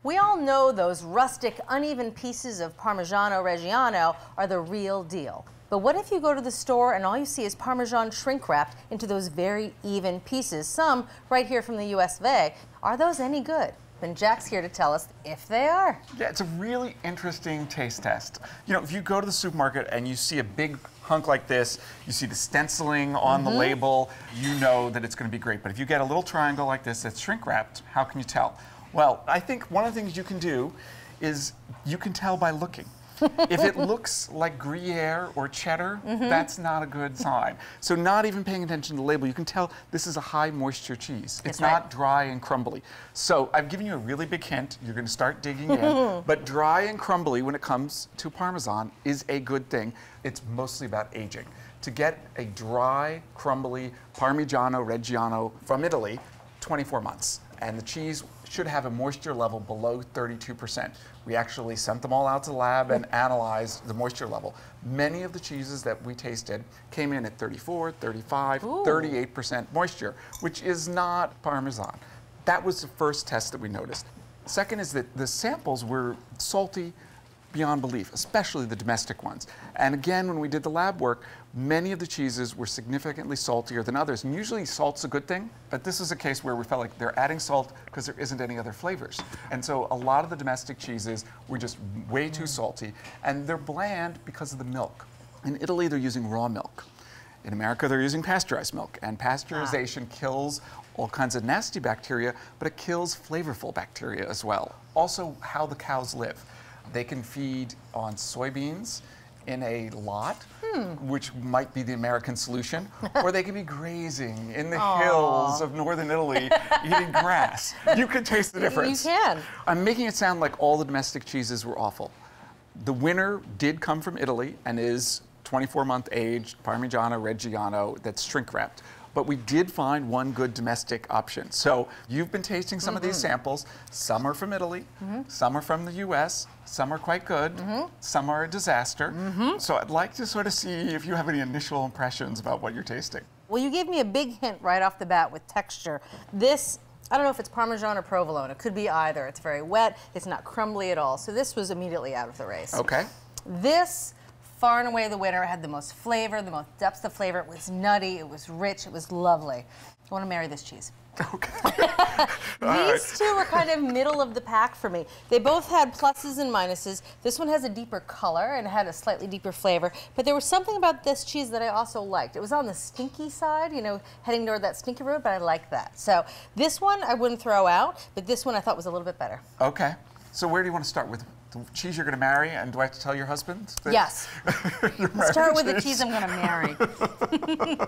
We all know those rustic, uneven pieces of Parmigiano Reggiano are the real deal. But what if you go to the store and all you see is Parmesan shrink wrapped into those very even pieces, some right here from the US of A? Are those any good? And Jack's here to tell us if they are. Yeah, it's a really interesting taste test. You know, if you go to the supermarket and you see a big hunk like this, you see the stenciling on the label, you know that it's going to be great. But if you get a little triangle like this that's shrink wrapped, how can you tell? Well, I think one of the things you can do is you can tell by looking. If it looks like Gruyere or cheddar, that's not a good sign. So not even paying attention to the label, you can tell this is a high moisture cheese. It's not dry and crumbly. So I've given you a really big hint. You're going to start digging in. But dry and crumbly when it comes to Parmesan is a good thing. It's mostly about aging. To get a dry, crumbly Parmigiano Reggiano from Italy, 24 months. And the cheese should have a moisture level below 32%. We actually sent them all out to the lab and analyzed the moisture level. Many of the cheeses that we tasted came in at 34, 35, 38% moisture, which is not Parmesan. That was the first test that we noticed. Second is that the samples were salty beyond belief, especially the domestic ones. And again, when we did the lab work, many of the cheeses were significantly saltier than others. And usually salt's a good thing, but this is a case where we felt like they're adding salt because there isn't any other flavors. And so a lot of the domestic cheeses were just way too salty, and they're bland because of the milk. In Italy, they're using raw milk. In America, they're using pasteurized milk, and pasteurization kills all kinds of nasty bacteria, but it kills flavorful bacteria as well. Also, how the cows live. They can feed on soybeans in a lot, which might be the American solution, or they can be grazing in the hills of northern Italy eating grass. You can taste the difference. You can. I'm making it sound like all the domestic cheeses were awful. The winner did come from Italy and is 24-month aged Parmigiano Reggiano that's shrink wrapped. But we did find one good domestic option. So you've been tasting some of these samples. Some are from Italy, some are from the US, some are quite good, some are a disaster. So I'd like to sort of see if you have any initial impressions about what you're tasting. Well, you gave me a big hint right off the bat with texture. This, I don't know if it's Parmesan or Provolone. It could be either. It's very wet. It's not crumbly at all. So this was immediately out of the race. Okay. This, far and away the winner, had the most flavor, the most depth of flavor. It was nutty, it was rich, it was lovely. I want to marry this cheese. Okay. These two were kind of middle of the pack for me. They both had pluses and minuses. This one has a deeper color and had a slightly deeper flavor, but there was something about this cheese that I also liked. It was on the stinky side, you know, heading toward that stinky road, but I like that. So this one I wouldn't throw out, but this one I thought was a little bit better. Okay. So where do you want to start with? The cheese you're going to marry, and do I have to tell your husband? Yes. Start with the cheese I'm going to marry.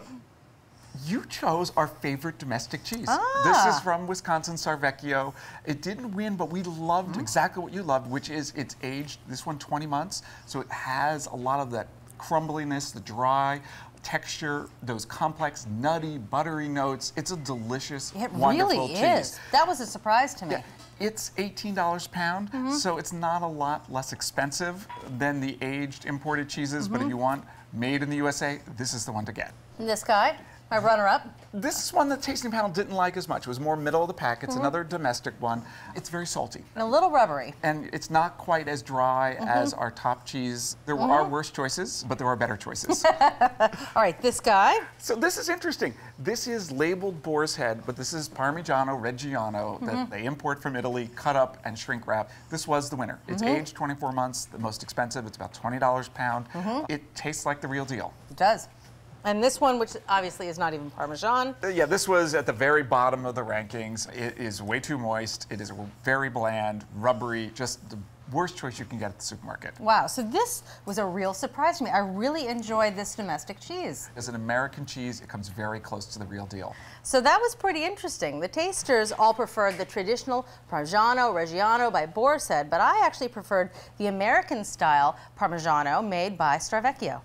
You chose our favorite domestic cheese. This is from Wisconsin Sarvecchio. It didn't win, but we loved exactly what you loved, which is it's aged, this one 20 months, so it has a lot of that crumbliness, the dry texture, those complex, nutty, buttery notes. It's a delicious, wonderful cheese. It really is. That was a surprise to me. Yeah. It's $18 a pound, so it's not a lot less expensive than the aged imported cheeses, but if you want made in the USA, this is the one to get. And this guy, my runner-up. This is one the tasting panel didn't like as much. It was more middle of the pack. It's another domestic one. It's very salty. And a little rubbery. And it's not quite as dry as our top cheese. There are worse choices, but there are better choices. All right, this guy. So this is interesting. This is labeled boar's head, but this is Parmigiano Reggiano that they import from Italy, cut up and shrink wrap. This was the winner. It's aged 24 months, the most expensive. It's about $20 a pound. It tastes like the real deal. It does. And this one, which obviously is not even Parmesan. Yeah, this was at the very bottom of the rankings. It is way too moist. It is very bland, rubbery, just the worst choice you can get at the supermarket. Wow, so this was a real surprise to me. I really enjoyed this domestic cheese. As an American cheese, it comes very close to the real deal. So that was pretty interesting. The tasters all preferred the traditional Parmigiano Reggiano by Boar's Head, but I actually preferred the American style Parmigiano made by Sarvecchio.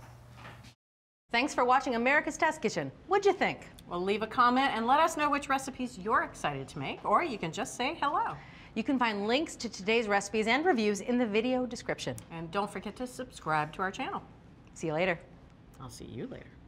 Thanks for watching America's Test Kitchen. What'd you think? Well, leave a comment and let us know which recipes you're excited to make, or you can just say hello. You can find links to today's recipes and reviews in the video description. And don't forget to subscribe to our channel. See you later. I'll see you later.